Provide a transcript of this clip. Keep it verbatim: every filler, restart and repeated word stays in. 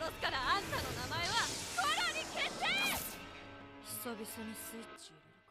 すからあんたの名前はコロに決定。久々にスイッチ入れる。